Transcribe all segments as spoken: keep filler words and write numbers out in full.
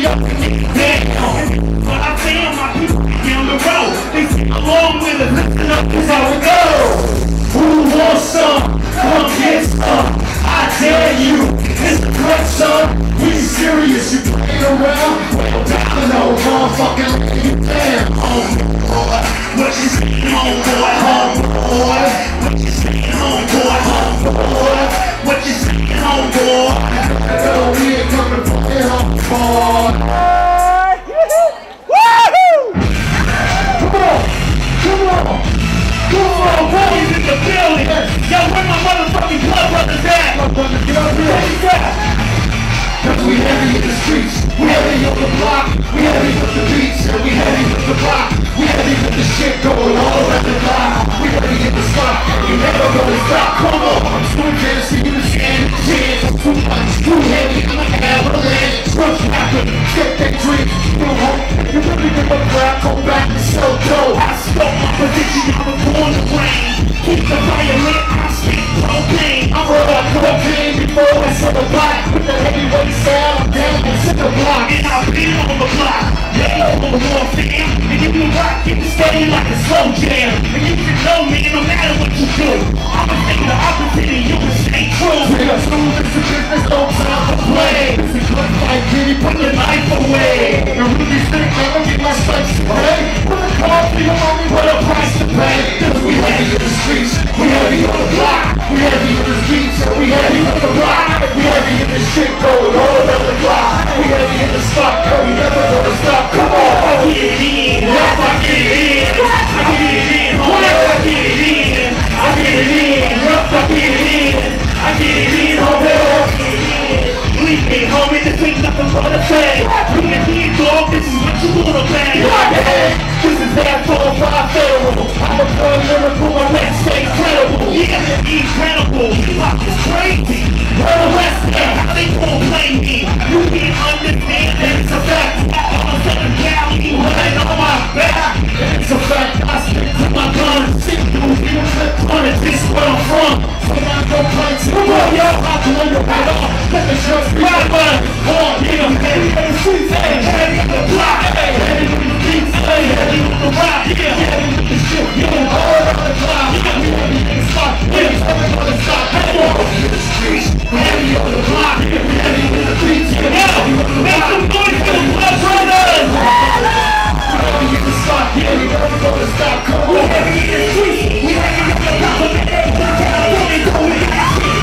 up and get down. But I tell my people down the road, they sing along with us, listen up, this how it goes. Who wants some? Come get some. I dare you, it's the correct son. We serious, you playing around? Well, domino, motherfucking lay you down, homeboy. What you saying, homeboy, homeboy? What you saying, homeboy, homeboy? What you saying, homeboy? Hell, we ain't coming for it, homeboy. Woohoo! Come on, come on. Come on, boys in the building! Yo, where my motherfucking blood brothers at? Get up here! Cause we heavy in the streets, we heavy on the block, we heavy with the beats, and we heavy with the block, we heavy with the shit going all around the block, we heavy in the spot, and we never gonna stop. Come on, I'm too can't see you stand a chance. I'm too much, too heavy, I'm an avalanche. Rush after, get that drink, go home. You really give a crap, go back and sell dough. I stole my position, I was born to reign. Keep the fire lit, I speak propane. I'm raw cocaine before it's on the block. With the heavyweight sound, I'm down and sit the block. And I've been on the block, lay on the warfare. And if you rock, you can stay like a slow jam. And you should know me, no matter what you do, I'ma say the opposite and you can stay true. We are smooth, it's a business, no time to play. It's a good fight, kitty, put the knife away. And we be sick, never get my stripes to pay. Put the coffee on me, what a price to pay. Cause we heavy in the streets, we heavy on the block, we heavy in the streets, and we heavy on the block. We heavy in the shit going all around the block. We heavy in the spot, and we never gonna stop. Come on, I get it in, yes I get it in. I get it in, homie, I get it in. I get it in, yes I get it in. I get it in, homie, I get it in. Believe me, homie, this ain't nothing but a thing. Bring it in, dog, this is what you wanna bang. This is that four five federal. I'm a born lyrical, my rap stay credible. Yeah, incredible, hip-hop is crazy. Where the rest of them, how they gon' play me? You can't understand that it's a fact. I'm a Southern Cali, running on my back. It's a fact, I stick to my guns. Sick dudes, you don't flip on it, this is where I'm from. So I go punch, come on, yo, I'll blow your head off. Let the shots be right, man. Oh, yeah, I'm heavy in the streets, hey, heavy in the block, hey, heavy in the streets, hey, heavy in the rock, yeah, heavy in the shit, yeah, all around the block, yeah, we heavy in the spot, yeah, never gonna stop, hey, heavy in the streets, we heavy on the block, yeah, we heavy in the beats, yeah, yeah, make some noise for the blood brothers! We heavy in the spot, yeah, we never gonna stop, come on, we heavy in the streets, we heavy in the block, we heavy in the town, we heavy in the streets,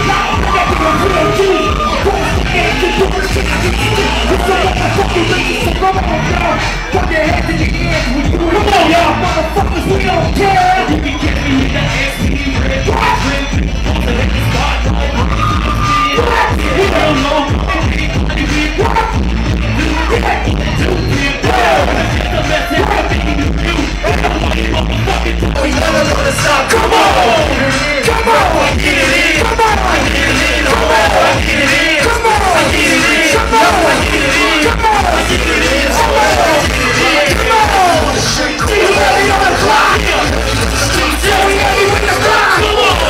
put your hands in the air. Come on, y'all motherfuckers, we don't care. You can get me in the S P, red, drink, on the next spot, we don't know. We never gonna stop. Come on, come on, get it in. Come on, get it in. Come on, get it in. Come on, get it in. Come on, get it in. Come on, get it in. Come on, get it in. Come on, we heavy on the clock. Yeah, we heavy with the clock. Come on,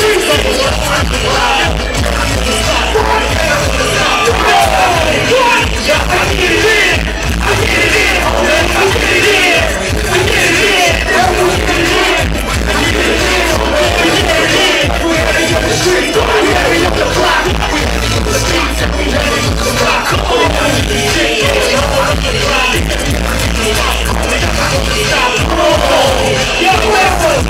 I get it in. I get it in. I get it in. I get it in. I get it in. I get it in. We get it in. We heavy on the street. We heavy on the clock. We heavy on the streets and we heavy on the clock. Come on, shit, yeah, come on, come on. Yo, rappers,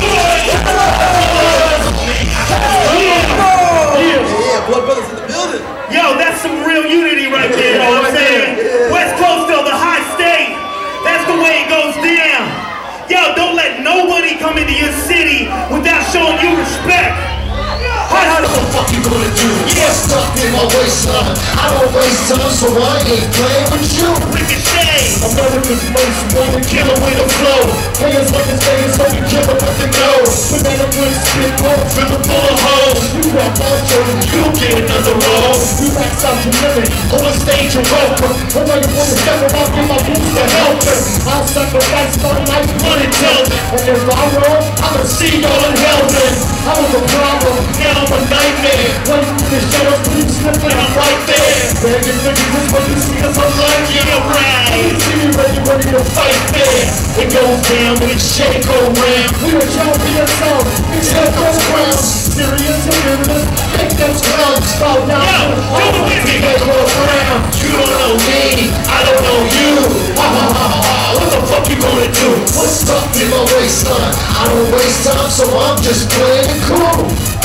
yeah, Blood Brothers in the building. yo, that's some real unity right there, you know what I'm saying? West Coast of the high state, that's the way it goes down. Yo, don't let nobody come into your city without showing you respect. How the fuck you gonna do? Yeah, stuck in my waistline. I don't waste time, so I ain't playing with you. Ricochet, America's most wanted killer with a flow. Players like his fans, so you kill with the nose. Banana with spit ball, fill it full of hoes. You rap macho, you get another role. You rap South American, on the stage you're welcome. When I wanna step around, give my boots to help them. I'll sacrifice my life, money tell me. And if I roll, I'ma see y'all in hell then. I was a problem, now I'm a nightmare. When the shadows keep slipping, I'm right there. Begging niggas is what you see us online, get around. You see me ready, ready to fight fair. It goes down when it shake go round. We are champion song, it's hell goes round. Serious and fearless, make those clowns fall down. Yo, do the busy. They close around. You don't know me, I don't know you. Ha ha ha ha. What the fuck you gonna do? What's stuck in my waistline? I don't waste time, so I'm just playing it cool.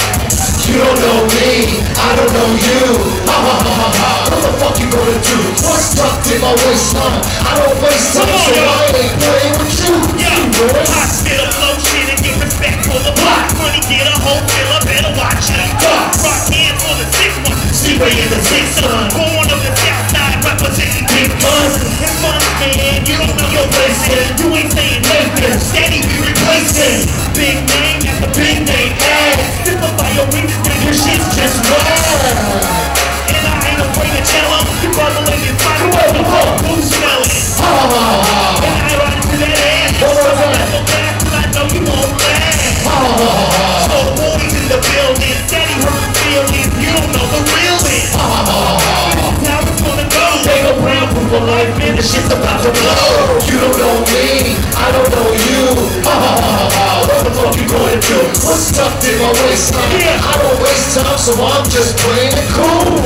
You don't know me, I don't know you. Ha ha ha ha ha. What the fuck you gonna do? What's stuck in my waistline? I don't waste time, so I ain't playing with you. Yo, hot spit a flow shit and get respect for the block. Money get a whole filler, better watch it. Rock hands for the six one. Sleeping in the six sun. Born of the south side, representing big guns. It's fun, man, you don't know your place. You ain't saying nothing, steady we replacing. Big name after big name, ass. Simplify your reasons, man, your shit's just wild. And I ain't afraid to tell them. You bubbling and fighting with the whole who's smelling. Ha ha ha ha. And I ride to that ass. So I go back, cause I know you won't last. Ha ha ha ha. So boys in the building, steady hurt feelings. You don't know the real is. Ha ha ha ha. This is how it's gonna go. Take a brown proof of life, man, the shit's about to blow. You don't know me, I don't know you. Ha ha ha ha ha. What the fuck you gonna do? What's stuck in my waistline? Yeah. I don't waste time, so I'm just playing it cool.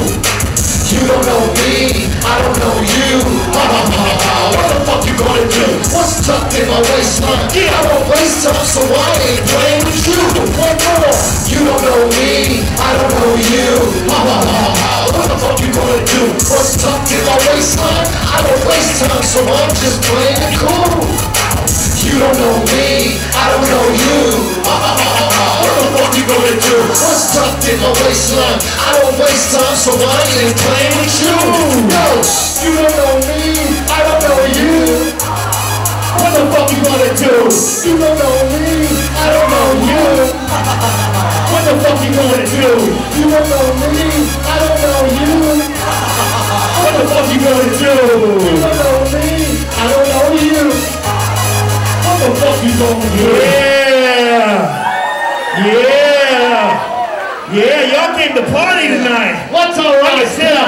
You don't know me, I don't know you. Ha ha ha ha. What the fuck you gonna do? What's tucked in my waistline? Yeah. I don't waste time, so I ain't playing with you. One more. You don't know me, I don't know you. Ha ha ha ha. What the fuck you gonna do? What's tucked in my waistline? I don't waste time, so I'm just playing it cool. You don't know me, I don't know you. Ha ha ha ha. What the fuck you gonna do? What's tucked in my waistline? I don't waste time, so I ain't playing with you. No, you don't know me, I don't know you. What the fuck you gonna do? You don't know me, I don't know you. What the fuck you gonna do? You don't know me, I don't know you. What the fuck you gonna do? You don't know me, I don't know you. What the fuck you gonna do? Yeah! Yeah! Yeah, y'all came to party tonight. What's alright?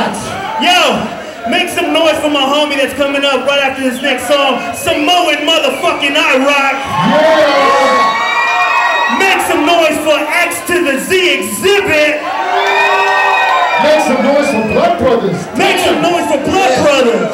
Yo, make some noise for my homie that's coming up right after this next song. Samoan motherfucking I Rock. Yeah! Make some noise for X to the Z Exhibit. Make some noise for Blood Brothers. Make some noise for Blood Brothers.